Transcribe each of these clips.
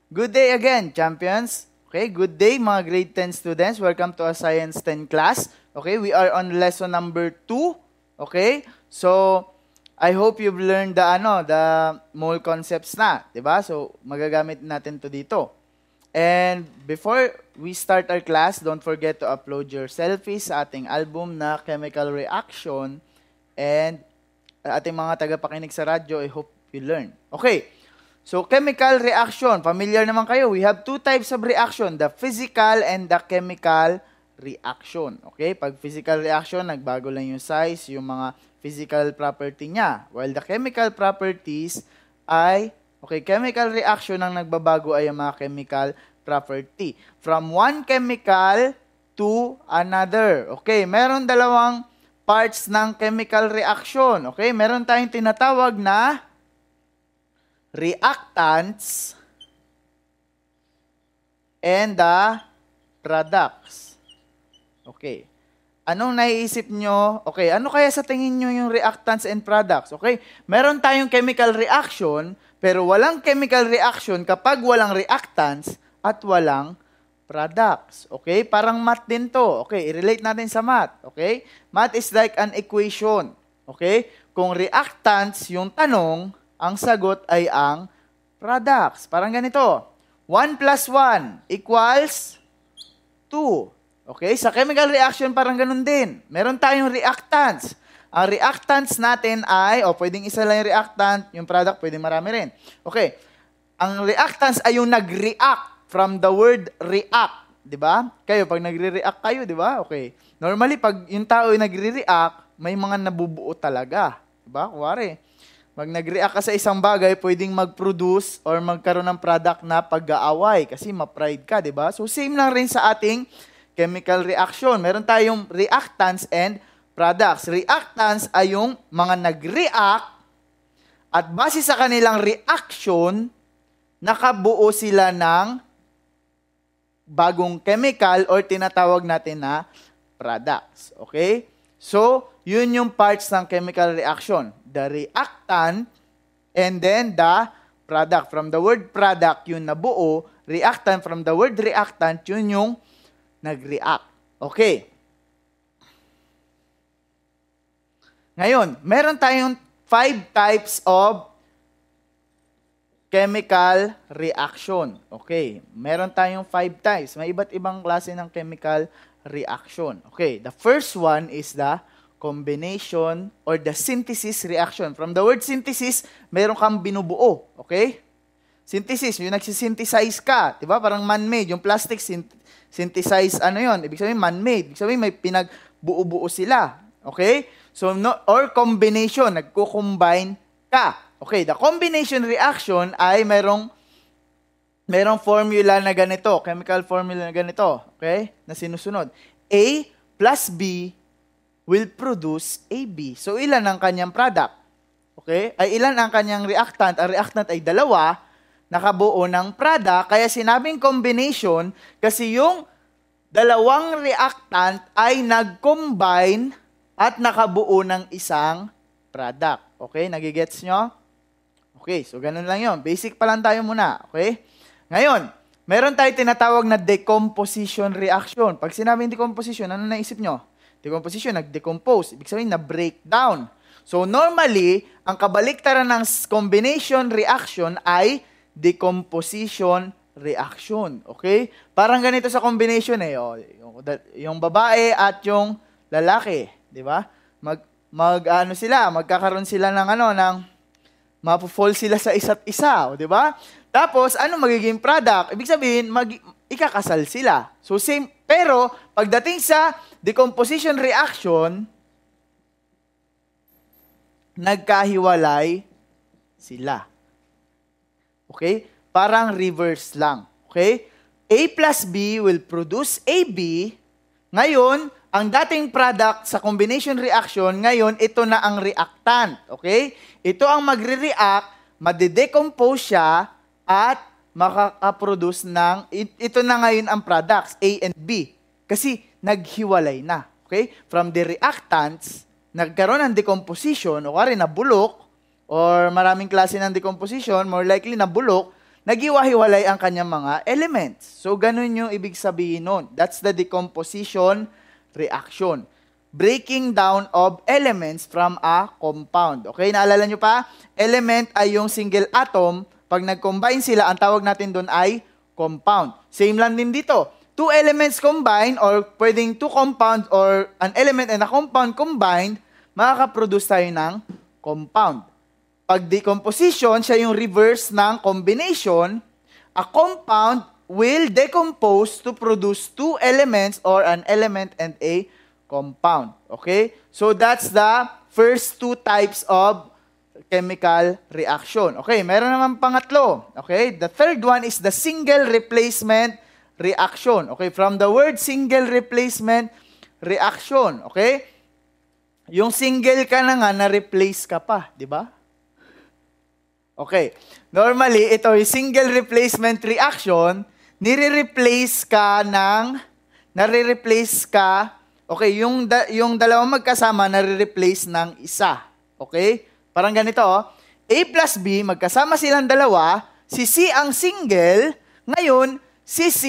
Good day again, champions. Okay, good day mga grade 10 students. Welcome to a Science 10 class. Okay, we are on lesson number 2. Okay, so I hope you've learned the mole concepts na, 'di ba? So magagamit natin 'to dito. And before we start our class, don't forget to upload your selfies sa ating album na Chemical Reaction. And ating mga tagapakinig sa radyo, I hope you learn. Okay. So, chemical reaction. Familiar naman kayo. We have two types of reaction. The physical and the chemical reaction. Okay? Pag physical reaction, nagbago lang yung size, yung mga physical property niya. While the chemical properties ay, chemical reaction ang nagbabago ay yung mga chemical property. From one chemical to another. Okay? Meron dalawang parts ng chemical reaction. Okay? Meron tayong tinatawag na reactants and the products. Okay. Anong naiisip nyo? Okay, ano kaya sa tingin nyo yung reactants and products? Okay, meron tayong chemical reaction, pero walang chemical reaction kapag walang reactants at walang products. Okay, parang math din to. Okay, i-relate natin sa math. Okay, math is like an equation. Okay, kung reactants yung tanong, ang sagot ay ang products. Parang ganito. 1 plus 1 equals 2. Okay? Sa chemical reaction, parang ganun din. Meron tayong reactants. Ang reactants natin ay, pwedeng isa lang yung reactant, yung product, pwedeng marami rin. Okay. Ang reactants ay yung nag-react from the word react. Diba? Kayo, pag nagre-react kayo, diba? Okay. Normally, pag yung tao ay nagre-react, may mga nabubuo talaga. Diba? Kuwari. Pag nag-react ka sa isang bagay, pwedeng mag-produce or magkaroon ng product na pag-aaway kasi ma-pride ka, di ba? So, same lang rin sa ating chemical reaction. Meron tayong reactants and products. Reactants ay yung mga nag-react at base sa kanilang reaction, nakabuo sila ng bagong chemical or tinatawag natin na products. Okay? So, yun yung parts ng chemical reaction. The reactant and then the product. From the word product, yun nabuo. Reactant, from the word reactant, yun yung nag-react. Okay. Ngayon, meron tayong 5 types of chemical reaction. Okay. Meron tayong 5 types. May iba't ibang klase ng chemical reaction. Okay. The first one is the combination or the synthesis reaction. From the word synthesis, meron kang binubuo. Okay? Synthesis, yung nagsisynthesize ka. Diba? Parang man-made. Yung plastic, synthesize, yun? Ibig sabihin, man-made. Ibig sabihin, may pinagbuo-buo sila. Okay? So, or combination, nagko-combine ka. Okay, the combination reaction ay merong formula na ganito, chemical formula na ganito. Okay? Na sinusunod. A plus B will produce AB. So, ilan ang kanyang product? Okay? Ay, ilan ang kanyang reactant? Ang reactant ay 2, nakabuo ng product. Kaya sinabing combination, kasi yung 2 reactant ay nag-combine at nakabuo ng isang product. Okay? Nagigets nyo? Okay, so ganun lang yon. Basic pa lang tayo muna. Okay? Ngayon, meron tayo tinatawag na decomposition reaction. Pag sinabing decomposition, ano naisip nyo? Decomposition, nag-decompose. Ibig sabihin, na-breakdown. So, normally, ang kabaliktaran ng combination reaction ay decomposition reaction. Okay? Parang ganito sa combination yung babae at yung lalaki. Di ba? Magkakaroon sila ng mapo-fall sila sa isa't isa. Di ba? Tapos, ano magiging product? Ibig sabihin, ikakasal sila. So, same. Pero, pagdating sa decomposition reaction, nagkahiwalay sila. Okay? Parang reverse lang. Okay? A plus B will produce AB. Ngayon, ang dating product sa combination reaction, ngayon, ito na ang reactant. Okay? Ito ang magre-react, made-decompose siya, at makaka-produce ito na ngayon ang products, A and B. Kasi naghiwalay na. Okay? From the reactants, nagkaroon ng decomposition, o kari nabulok, or maraming klase ng decomposition, more likely nabulok, nagiwahiwalay ang kanyang mga elements. So, ganun yung ibig sabihin nun. That's the decomposition reaction. Breaking down of elements from a compound. Okay, naalala nyo pa? Element ay yung single atom. Pag nag-combine sila, ang tawag natin doon ay compound. Same lang din dito. Two elements combined or pwedeng two compounds or an element and a compound combined, makakaproduce tayo ng compound. Pag decomposition, siya yung reverse ng combination. A compound will decompose to produce two elements or an element and a compound. Okay? So that's the first two types of chemical reaction. Okay, meron naman pangatlo. Okay? The third one is the single replacement reaction. Okay, from the word single replacement reaction. Okay? Yung single ka na nga, na-replace ka pa, di ba? Okay. Normally, ito yung single replacement reaction, nire-replace ka, okay, yung dalawang magkasama, nare-replace ng isa. Okay? Parang ganito, A plus B, magkasama silang dalawa, si C ang single, ngayon, si C,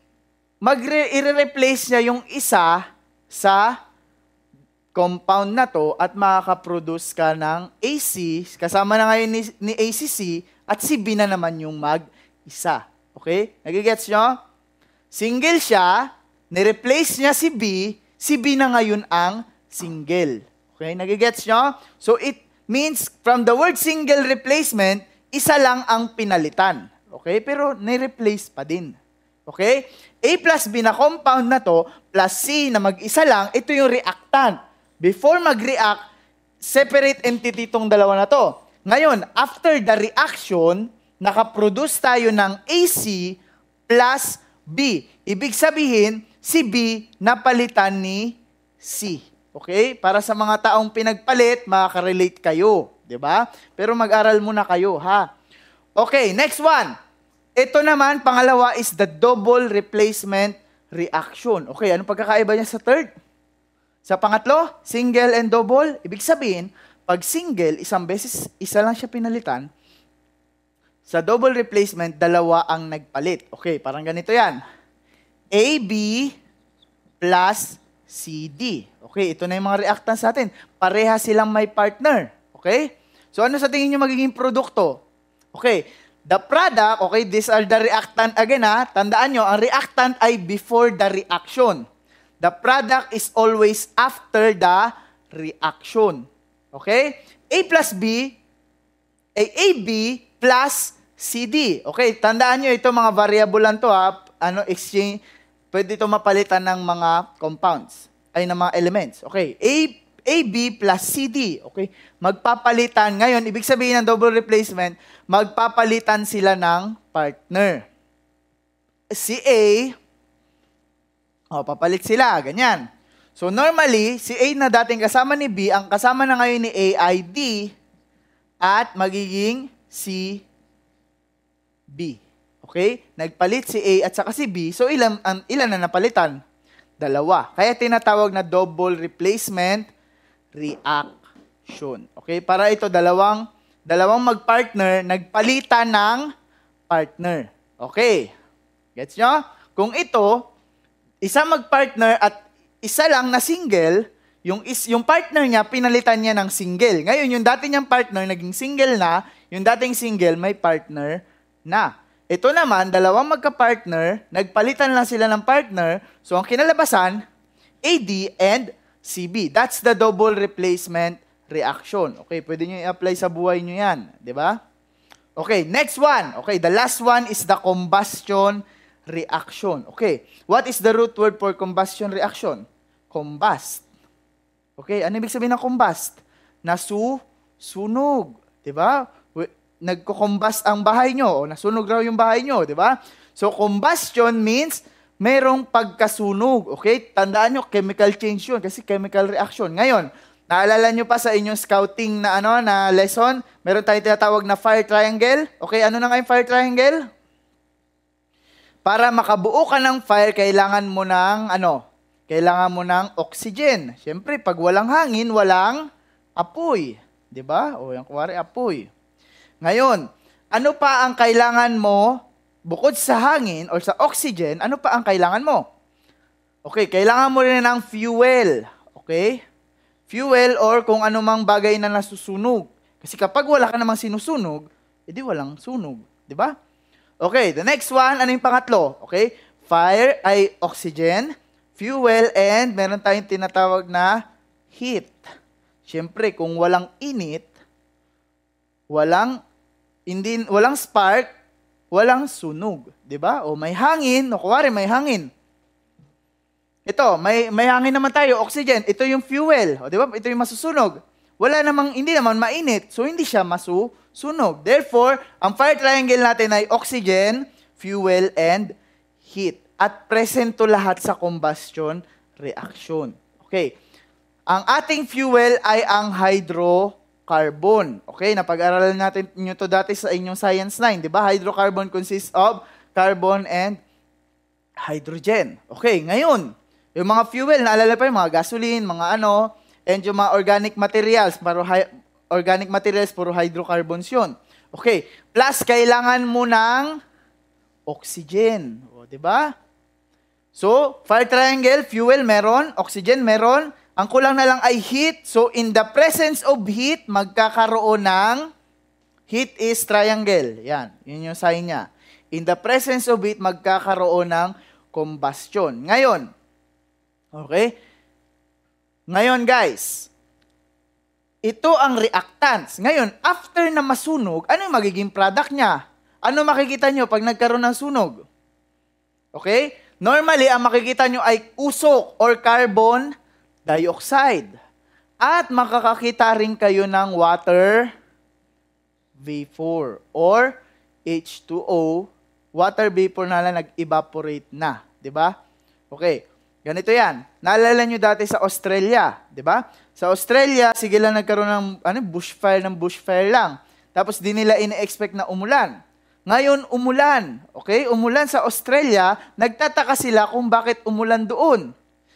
i-replace niya yung isa sa compound na to at makakaproduce ka ng AC, kasama na ngayon ni ACC, at si B na naman yung mag-isa. Okay? Nagigets nyo? Single siya, ni-replace niya si B na ngayon ang single. Okay? Nagigets nyo? So it means, from the word single replacement, isa lang ang pinalitan. Okay? Pero ni-replace pa din. Okay? A plus B na compound na to, plus C na mag-isa lang, ito yung reactant. Before mag-react, separate entity itong dalawa na to. Ngayon, after the reaction, nakaproduce tayo ng AC plus B. Ibig sabihin, si B napalitan ni C. Okay? Para sa mga taong pinagpalit, makaka-relate kayo. 'Di ba? Pero mag-aral muna kayo, ha? Okay, next one. Ito naman, pangalawa is the double replacement reaction. Okay, anong pagkakaiba niya sa third? Sa pangatlo, single and double. Ibig sabihin, pag single, isang beses, isa lang siya pinalitan. Sa double replacement, dalawa ang nagpalit. Okay, parang ganito yan. AB plus CD. Okay, ito na yung mga reactants natin. Pareha silang may partner. Okay? So, ano sa tingin nyo magiging produkto? Okay, the product, okay, these are the reactant again, ha. Tandaan nyo, ang reactant ay before the reaction. The product is always after the reaction. Okay? A plus B, AB plus CD. Okay, tandaan nyo ito mga variable lang to, ha. Exchange, pwede ito mapalitan ng mga compounds, ay ng mga elements. Okay, AB plus CD. Okay, magpapalitan. Ngayon, ibig sabihin ng double replacement, magpapalitan sila ng partner. Si A, papalit sila, ganyan. So, normally, si A na dating kasama ni B, ang kasama na ngayon ni A ay D, at magiging si B. Okay? Nagpalit si A at saka si B, so ilan na napalitan? Dalawa. Kaya tinatawag na double replacement reaction. Okay? Para ito, dalawang magpartner, nagpalitan ng partner. Okay? Gets nyo? Kung ito, isa magpartner at isa lang na single, yung partner niya, pinalitan niya ng single. Ngayon, yung dati niyang partner, naging single na, yung dating single, may partner na. Ito naman, dalawang magka-partner, nagpalitan lang sila ng partner, so ang kinalabasan, AD and CB. That's the double replacement reaction. Okay, pwede nyo i-apply sa buhay nyo yan. Di ba? Okay, next one. Okay, the last one is the combustion reaction. Okay, what is the root word for combustion reaction? Combust. Okay, ano ibig sabihin ng combust? Sunog. Diba? Nagko-combust ang bahay nyo o nasunog raw yung bahay nyo. Diba? So, combustion means merong pagkasunog. Okay, tandaan nyo, chemical change yun kasi chemical reaction. Ngayon, naalala nyo pa sa inyong scouting na na lesson, meron tayong tinatawag na fire triangle. Okay, ano na nga yung fire triangle? Para makabuo ka ng fire, kailangan mo ng Kailangan mo ng oxygen. Siyempre, pag walang hangin, walang apoy. 'Di ba? O yung kuwari apoy. Ngayon, ano pa ang kailangan mo bukod sa hangin or sa oxygen, ano pa ang kailangan mo? Okay, kailangan mo rin ng fuel. Okay? Fuel or kung anumang bagay na nasusunog. Kasi kapag wala ka namang sinusunog, edi walang sunog. Di ba? Okay, the next one, ano yung pangatlo? Okay? Fire ay oxygen, fuel, and meron tayong tinatawag na heat. Siyempre, kung walang init, walang spark, walang sunog. Di ba? O may hangin, o kuwari may hangin. Ito, may hangin naman tayo, oxygen. Ito yung fuel. O, di ba? Ito yung masusunog. Hindi naman mainit. So, hindi siya masusunog. Therefore, ang fire triangle natin ay oxygen, fuel, and heat. At present to lahat sa combustion reaction. Okay. Ang ating fuel ay ang hydrocarbon. Okay, napag-aralan natin nyo to dati sa inyong Science 9. Di ba? Hydrocarbon consists of carbon and hydrogen. Okay, ngayon, yung mga fuel, naalala pa yung mga gasoline, mga and yung mga organic materials, puro hydrocarbons yun. Okay, plus kailangan mo ng oxygen. O, di ba? So, fire triangle, fuel meron, oxygen meron, ang kulang na lang ay heat. So, in the presence of heat, magkakaroon ng heat is triangle. Yan, yun yung sign niya. In the presence of heat, magkakaroon ng combustion. Ngayon, okay? Ngayon, guys, ito ang reactants. Ngayon, after na masunog, ano yung magiging product niya? Ano makikita nyo pag nagkaroon ng sunog? Okay? Normally, ang makikita nyo ay usok or carbon dioxide. At makakakita rin kayo ng water vapor or H2O, water vapor na lang nag-evaporate na. Diba? Okay. Ganito yan. Naalala nyo dati sa Australia, di ba? Sa Australia, sige lang nagkaroon ng bushfire lang. Tapos di nila ina-expect na umulan. Ngayon, umulan. Okay? Umulan sa Australia, nagtataka sila kung bakit umulan doon.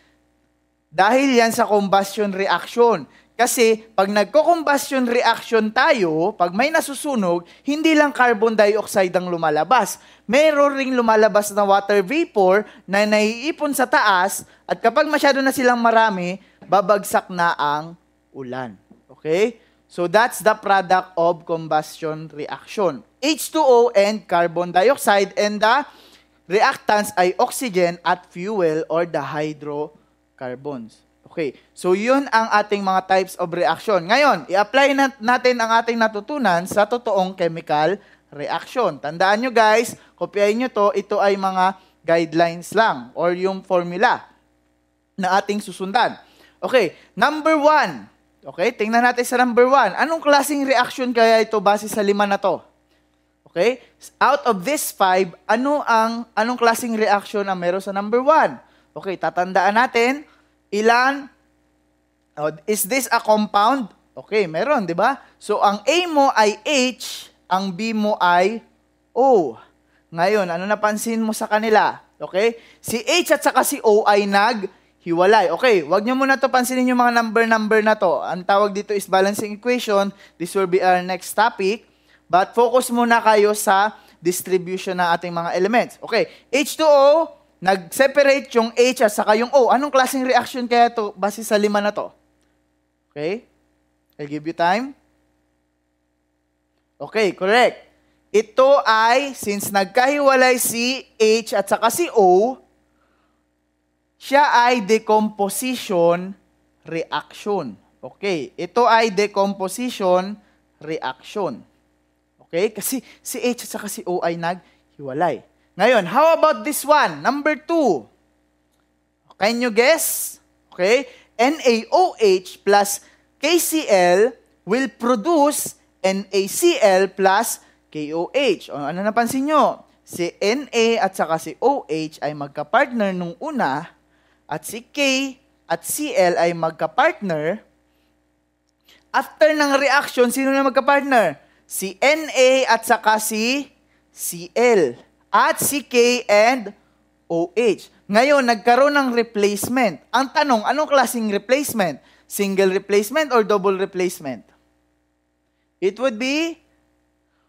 Dahil yan sa combustion reaction. Kasi pag nagko-combustion reaction tayo, pag may nasusunog, hindi lang carbon dioxide ang lumalabas. Meron ring lumalabas na water vapor na naiipon sa taas at kapag masyado na silang marami, babagsak na ang ulan. Okay? So that's the product of combustion reaction. H2O and carbon dioxide, and the reactants ay oxygen at fuel or the hydrocarbons. Okay, so yun ang ating mga types of reaction. Ngayon, i-apply natin ang ating natutunan sa totoong chemical reaction. Tandaan nyo guys, kopyahin nyo to, ito ay mga guidelines lang or yung formula na ating susundan. Okay, number 1. Okay, tingnan natin sa number 1. Anong klaseng reaction kaya ito base sa 5 na to? Okay, out of this 5, anong klaseng reaction ang meron sa number 1? Okay, tatandaan natin, ilan? Is this a compound? Okay, meron, di ba? So, ang A mo ay H, ang B mo ay O. Ngayon, ano napansin mo sa kanila? Okay? Si H at saka si O ay naghiwalay. Okay, wag nyo muna to pansinin yung mga number na to. Ang tawag dito is balancing equation. This will be our next topic. But focus muna kayo sa distribution ng ating mga elements. Okay, H2O, nag-separate yung H at saka yung O. Anong klaseng reaction kaya ito base sa 5 na to? Okay? I'll give you time. Okay, correct. Ito ay, since nagkahiwalay si H at saka si O, siya ay decomposition reaction. Okay, ito ay decomposition reaction. Okay, kasi si H at saka si O ay naghiwalay. Ngayon, how about this one? Number 2. Can you guess? Okay, NaOH plus KCl will produce NaCl plus KOH. O, ano napansin nyo? Si Na at saka si OH ay magka-partner nung una at si K at Cl ay magka-partner. After ng reaction, sino na magka-partner? Si Na at saka si Cl. At si K and OH. Ngayon, nagkaroon ng replacement. Ang tanong, anong klaseng replacement? Single replacement or double replacement? It would be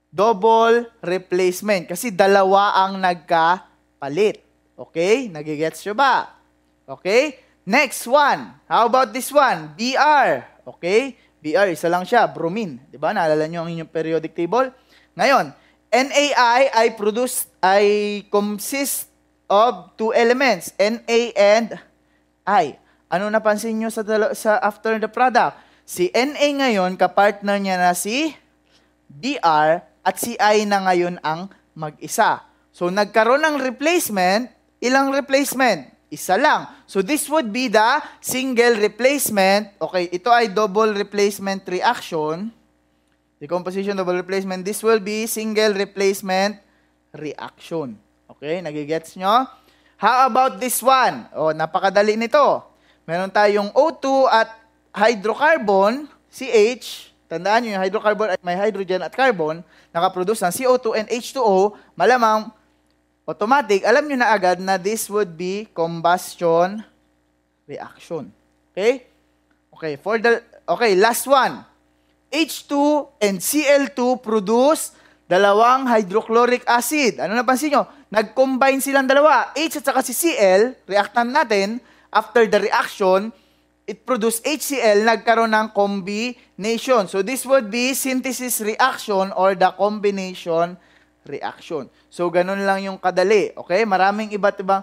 double replacement. Kasi dalawa ang nagkapalit. Okay? Nagigets nyo ba? Okay? Next one. How about this one? Br. Okay? Br, isa lang siya. Bromine. Diba? Naalala nyo ang inyong periodic table? Ngayon, NaI ay consist of two elements, Na and I. Ano napansin nyo sa after the product? Si Na ngayon, kapartner niya na si Br, at si I na ngayon ang mag-isa. So, nagkaroon ng replacement. Ilang replacement? Isa lang. So, this would be the single replacement. Okay, ito ay double replacement reaction. Decomposition, double replacement. This will be single replacement reaction. Okay, nagigets nyo? How about this one? Oh, napakadali nito. Meron tayong O2 at hydrocarbon, CH. Tandaan nyo, yung hydrocarbon ay may hydrogen at carbon, nakaproduce ng CO2 and H2O, malamang automatic, alam nyo na agad na this would be combustion reaction. Okay? Okay, last one. H2 and Cl2 produce dalawang hydrochloric acid. Ano napansin nyo? Nag-combine silang dalawa. H at saka si Cl, reactant natin, after the reaction, it produced HCl, nagkaroon ng combination. So this would be synthesis reaction or the combination reaction. So ganun lang yung kadali. Okay? Maraming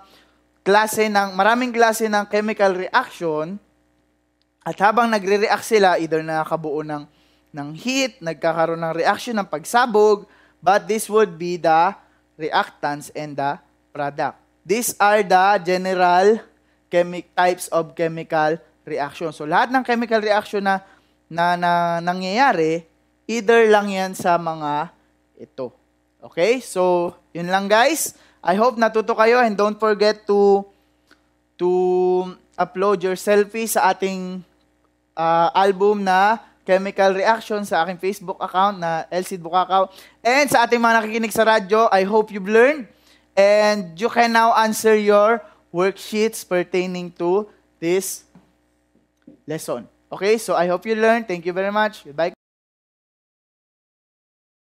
klase ng chemical reaction, at habang nagre-react sila, either nakakabuo ng heat, nagkakaroon ng reaction ng pagsabog, but this would be the reactants and the product. These are the general types of chemical reaction. So lahat ng chemical reaction na nangyayari, either lang yan sa mga ito. Okay? So, yun lang guys. I hope natuto kayo, and don't forget to upload your selfie sa ating album na chemical reaction sa aking Facebook account na LC Bukakaw. And sa ating mga nakikinig sa radyo, I hope you've learned. And you can now answer your worksheets pertaining to this lesson. Okay, so I hope you learned. Thank you very much. Goodbye.